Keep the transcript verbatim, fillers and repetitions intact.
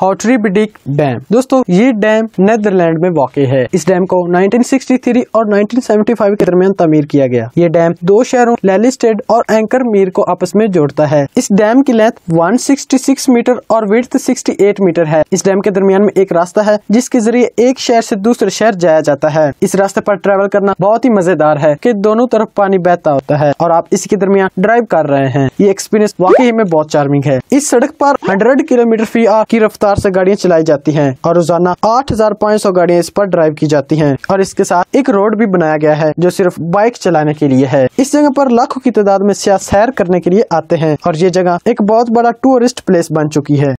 हॉटरीबेडिक dam. दोस्तों ये dam Netherland में वाक़ई है। इस डैम को नाइनटीन सिक्सटी थ्री और नाइनटीन सेवेंटी फाइव के दरमियान तामीर किया गया। ये डैम दो शहरों लेलिस्टेड और एंकरमीर को आपस में जोड़ता है। इस डैम की लेंथ एक सौ छियासठ मीटर और विड्थ अड़सठ मीटर है। इस डैम के दरमियान में एक रास्ता है जिसके जरिए एक शहर से दूसरे शहर जाया जाता है। इस रास्ते पर ट्रेवल करना बहुत ही मजेदार है कि दोनों तरफ पानी बहता होता है और आप इसके दरमियान ड्राइव कर रहे हैं। ये एक्सपीरियंस वाकई में बहुत चार्मिंग है। इस सड़क पर सौ किलोमीटर फी आवर की रफ्तार से गाड़ियां चलाई जाती हैं और रोजाना आठ हजार पाँच सौ गाड़ियां इस पर ड्राइव की जाती हैं और इसके साथ एक रोड भी बनाया गया है जो सिर्फ बाइक चलाने के लिए है। इस जगह पर लाखों की तादाद में सियाह सैर करने के लिए आते हैं और ये जगह एक बहुत बड़ा टूरिस्ट प्लेस बन चुकी है।